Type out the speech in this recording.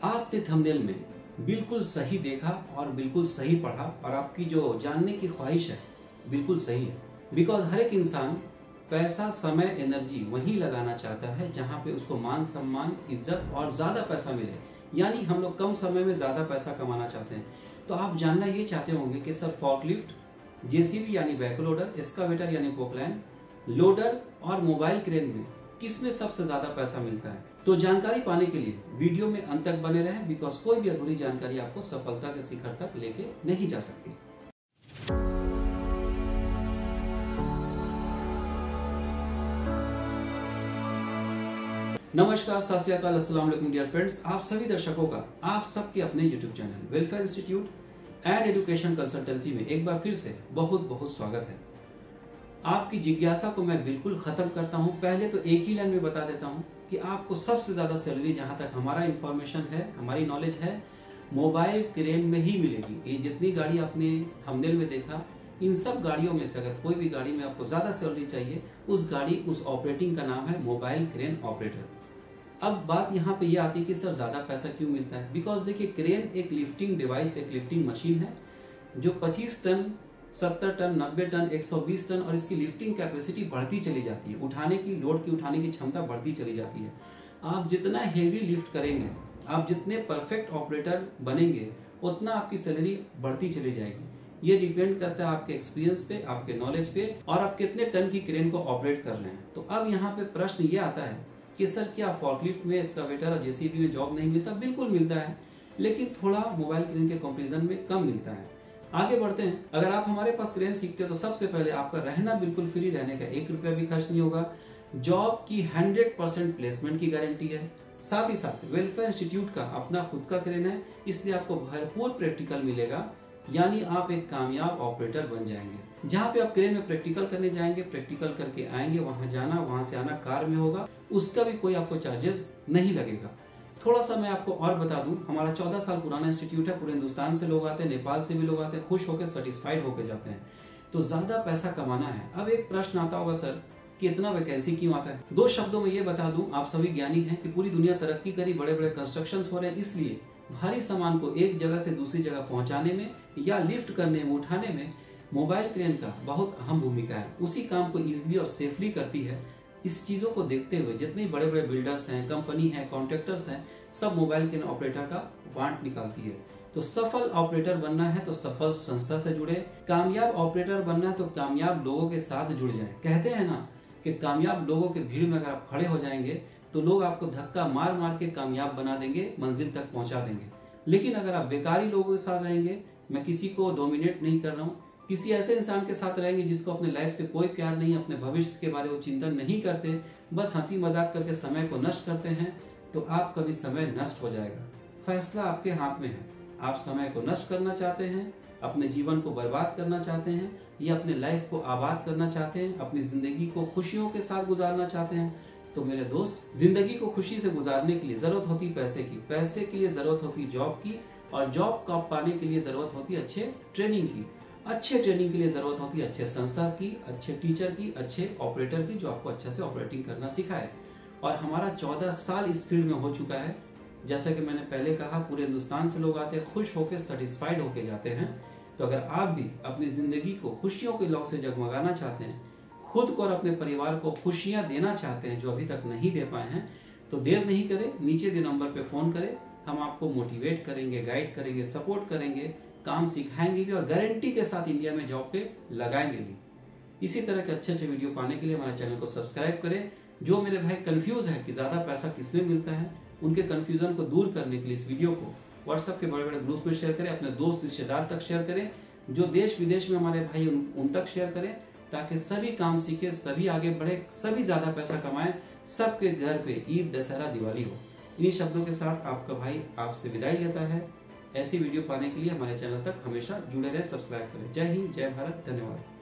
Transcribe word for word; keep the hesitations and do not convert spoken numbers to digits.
आपने थंबनेल में बिल्कुल सही देखा और बिल्कुल सही पढ़ा और आपकी जो जानने की ख्वाहिश है बिल्कुल सही है। बिकॉज हर एक इंसान पैसा, समय, एनर्जी वहीं लगाना चाहता है जहां पे उसको मान सम्मान, इज्जत और ज्यादा पैसा मिले। यानी हम लोग कम समय में ज्यादा पैसा कमाना चाहते हैं। तो आप जानना ये चाहते होंगे कि सर फॉर्कलिफ्ट, जेसीबी यानी बैकलोडर, एक्सकावेटर यानी पोकलैंड, लोडर और मोबाइल क्रेन में किसमें सबसे ज्यादा पैसा मिलता है। तो जानकारी पाने के लिए वीडियो में अंत तक बने रहें, बिकॉज कोई भी अधूरी जानकारी आपको सफलता के शिखर तक लेके नहीं जा सकती। नमस्कार, सत श्री अकाल, अस्सलाम वालेकुम डियर फ्रेंड्स। आप सभी दर्शकों का आप सबके अपने YouTube channel welfare institute and education consultancy में एक बार फिर से बहुत बहुत स्वागत है। आपकी जिज्ञासा को मैं बिल्कुल खत्म करता हूं। पहले तो एक ही लाइन में बता देता हूं कि आपको सबसे ज्यादा सैलरी, जहां तक हमारा इंफॉर्मेशन है, हमारी नॉलेज है, मोबाइल क्रेन में ही मिलेगी। ये जितनी गाड़ी आपने थंबनेल में देखा, इन सब गाड़ियों में से अगर कोई भी गाड़ी में आपको ज्यादा सैलरी चाहिए, उस गाड़ी, उस ऑपरेटिंग का नाम है मोबाइल क्रेन ऑपरेटर। अब बात यहाँ पे ये यह आती है कि सर ज्यादा पैसा क्यों मिलता है। बिकॉज देखिए, क्रेन एक लिफ्टिंग डिवाइस, एक लिफ्टिंग मशीन है जो पच्चीस टन, सत्तर टन, नब्बे टन, एक सौ बीस टन, और इसकी लिफ्टिंग कैपेसिटी बढ़ती चली जाती है। उठाने की, लोड की उठाने की क्षमता बढ़ती चली जाती है। आप जितना हेवी लिफ्ट करेंगे, आप जितने परफेक्ट ऑपरेटर बनेंगे, उतना आपकी सैलरी बढ़ती चली जाएगी। ये डिपेंड करता है आपके एक्सपीरियंस पे, आपके नॉलेज पे, और आप कितने टन की क्रेन को ऑपरेट कर रहे हैं। तो अब यहाँ पे प्रश्न ये आता है कि सर क्या फॉर्कलिफ्ट में, एक्सकावेटर और जेसीबी में जॉब नहीं मिलता? बिल्कुल मिलता है, लेकिन थोड़ा मोबाइल क्रेन के कंपैरिजन में कम मिलता है। आगे बढ़ते हैं। अगर आप हमारे पास क्रेन सीखते हो तो सबसे पहले आपका रहना बिल्कुल फ्री, रहने का एक रुपया भी खर्च नहीं होगा। जॉब की हंड्रेड परसेंट प्लेसमेंट की गारंटी है। साथ ही साथ वेलफेयर इंस्टीट्यूट का अपना खुद का क्रेन है, इसलिए आपको भरपूर प्रैक्टिकल मिलेगा। यानी आप एक कामयाब ऑपरेटर बन जाएंगे। जहाँ पे आप क्रेन में प्रैक्टिकल करने जाएंगे, प्रैक्टिकल करके आएंगे, वहां जाना, वहां से आना कार में होगा, उसका भी कोई आपको चार्जेस नहीं लगेगा। थोड़ा सा मैं आपको और बता दूं, हमारा चौदह साल पुराना इंस्टीट्यूट है। पूरे हिंदुस्तान से लोग आते हैं, नेपाल से भी लोग आते हैं, खुश होकर सेटिस्फाइड होकर जाते हैं। तो ज्यादा पैसा कमाना है। अब एक प्रश्न आता होगा, सर कि इतना वैकेंसी क्यों आता है? दो शब्दों में ये बता दूं, आप सभी ज्ञानी हैं कि पूरी दुनिया तरक्की करी, बड़े बड़े कंस्ट्रक्शन हो रहे हैं, इसलिए भारी सामान को एक जगह से दूसरी जगह पहुंचाने में या लिफ्ट करने में, उठाने में मोबाइल क्रेन का बहुत अहम भूमिका है। उसी काम को इजीली और सेफली करती है। इस चीजों को देखते हुए जितने बड़े बड़े बिल्डर्स हैं, कंपनी हैं, कॉन्ट्रैक्टर्स हैं, सब मोबाइल क्रेन ऑपरेटर का वांट निकालती है। तो सफल ऑपरेटर बनना है तो सफल संस्था से जुड़े, कामयाब ऑपरेटर बनना है तो कामयाब लोगों के साथ जुड़ जाए। कहते हैं ना कि कामयाब लोगों के भीड़ में अगर आप खड़े हो जाएंगे तो लोग आपको धक्का मार मार के कामयाब बना देंगे, मंजिल तक पहुंचा देंगे। लेकिन अगर आप बेकारी लोगों के साथ रहेंगे, मैं किसी को डोमिनेट नहीं कर रहा हूँ, किसी ऐसे इंसान के साथ रहेंगे जिसको अपने लाइफ से कोई प्यार नहीं, अपने भविष्य के बारे में चिंतन नहीं करते, बस हंसी मजाक करके समय को नष्ट करते हैं, तो आप कभी समय नष्ट हो जाएगा। फैसला आपके हाथ में है। आप समय को नष्ट करना चाहते हैं, अपने जीवन को बर्बाद करना चाहते हैं, या अपने लाइफ को आबाद करना चाहते हैं, अपनी जिंदगी को खुशियों के साथ गुजारना चाहते हैं। तो मेरे दोस्त, जिंदगी को खुशी से गुजारने के लिए जरूरत होती पैसे की, पैसे के लिए जरूरत होती जॉब की, और जॉब का पाने के लिए जरूरत होती अच्छे ट्रेनिंग की, अच्छे ट्रेनिंग के लिए जरूरत होती है अच्छे संस्था की, अच्छे टीचर की, अच्छे ऑपरेटर की, जो आपको अच्छे से ऑपरेटिंग करना सिखाए। और हमारा चौदह साल इस फील्ड में हो चुका है। जैसा कि मैंने पहले कहा, पूरे हिंदुस्तान से लोग आते हैं, खुश होकर सेटिस्फाइड होकर जाते हैं। तो अगर आप भी अपनी जिंदगी को खुशियों के लौ से जगमगाना चाहते हैं, खुद को और अपने परिवार को खुशियां देना चाहते हैं जो अभी तक नहीं दे पाए हैं, तो देर नहीं करें, नीचे दे नंबर पे फोन करें। हम आपको मोटिवेट करेंगे, गाइड करेंगे, सपोर्ट करेंगे, काम सिखाएंगे भी, और गारंटी के साथ इंडिया में जॉब पे लगाएंगे भी। इसी तरह के अच्छे अच्छे वीडियो पाने के लिए हमारे चैनल को सब्सक्राइब करें। जो मेरे भाई कंफ्यूज है कि ज्यादा पैसा किसमें मिलता है, उनके कंफ्यूजन को दूर करने के लिए इस वीडियो को व्हाट्सएप के बड़े बड़े ग्रुप में शेयर करें, अपने दोस्त रिश्तेदार तक शेयर करें, जो देश विदेश में हमारे भाई उन, उन तक शेयर करें, ताकि सभी काम सीखे, सभी आगे बढ़े, सभी ज्यादा पैसा कमाएं, सबके घर पे ईद, दशहरा, दिवाली हो। इन्हीं शब्दों के साथ आपका भाई आपसे विदाई लेता है। ऐसी वीडियो पाने के लिए हमारे चैनल तक हमेशा जुड़े रहे, सब्सक्राइब करें। जय हिंद, जय भारत, धन्यवाद।